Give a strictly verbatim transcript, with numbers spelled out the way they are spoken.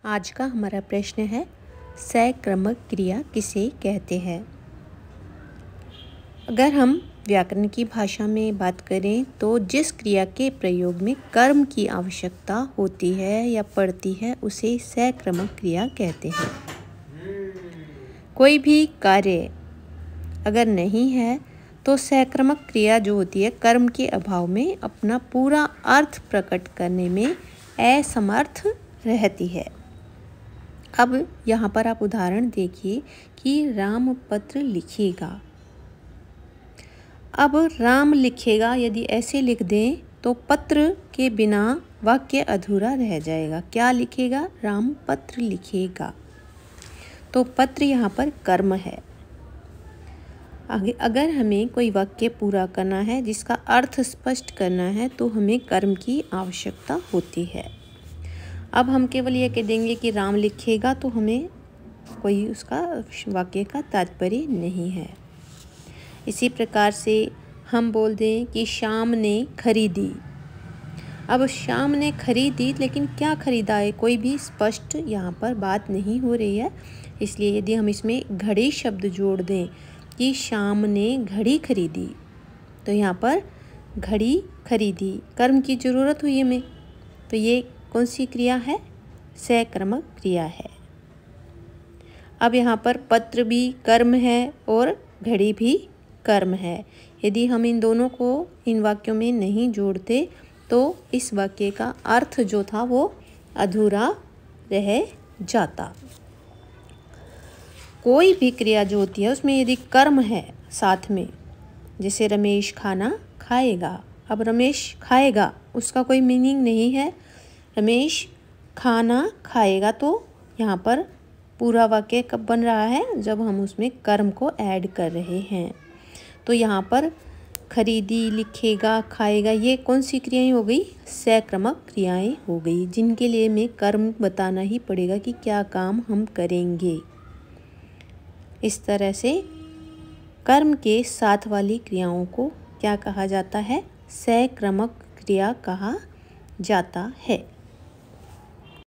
आज का हमारा प्रश्न है, सक्रमक क्रिया किसे कहते हैं। अगर हम व्याकरण की भाषा में बात करें तो जिस क्रिया के प्रयोग में कर्म की आवश्यकता होती है या पड़ती है उसे सक्रमक क्रिया कहते हैं। कोई भी कार्य अगर नहीं है तो सक्रमक क्रिया जो होती है कर्म के अभाव में अपना पूरा अर्थ प्रकट करने में असमर्थ रहती है। अब यहाँ पर आप उदाहरण देखिए कि राम पत्र लिखेगा। अब राम लिखेगा यदि ऐसे लिख दें तो पत्र के बिना वाक्य अधूरा रह जाएगा। क्या लिखेगा? राम पत्र लिखेगा। तो पत्र यहाँ पर कर्म है। आगे अगर हमें कोई वाक्य पूरा करना है जिसका अर्थ स्पष्ट करना है तो हमें कर्म की आवश्यकता होती है। अब हम केवल ये कह देंगे कि राम लिखेगा तो हमें कोई उसका वाक्य का तात्पर्य नहीं है। इसी प्रकार से हम बोल दें कि श्याम ने खरीदी। अब श्याम ने खरीदी लेकिन क्या खरीदा है कोई भी स्पष्ट यहाँ पर बात नहीं हो रही है। इसलिए यदि हम इसमें घड़ी शब्द जोड़ दें कि श्याम ने घड़ी खरीदी तो यहाँ पर घड़ी खरीदी कर्म की ज़रूरत हुई हमें। तो ये कौन सी क्रिया है? सक्रमक क्रिया है। अब यहाँ पर पत्र भी कर्म है और घड़ी भी कर्म है। यदि हम इन दोनों को इन वाक्यों में नहीं जोड़ते तो इस वाक्य का अर्थ जो था वो अधूरा रह जाता। कोई भी क्रिया जो होती है उसमें यदि कर्म है साथ में, जैसे रमेश खाना खाएगा। अब रमेश खाएगा उसका कोई मीनिंग नहीं है। रमेश खाना खाएगा तो यहाँ पर पूरा वाक्य कब बन रहा है? जब हम उसमें कर्म को ऐड कर रहे हैं। तो यहाँ पर खरीदी, लिखेगा, खाएगा ये कौन सी क्रियाएं हो गई? सक्रमक क्रियाएं हो गई जिनके लिए हमें कर्म बताना ही पड़ेगा कि क्या काम हम करेंगे। इस तरह से कर्म के साथ वाली क्रियाओं को क्या कहा जाता है? सक्रमक क्रिया कहा जाता है।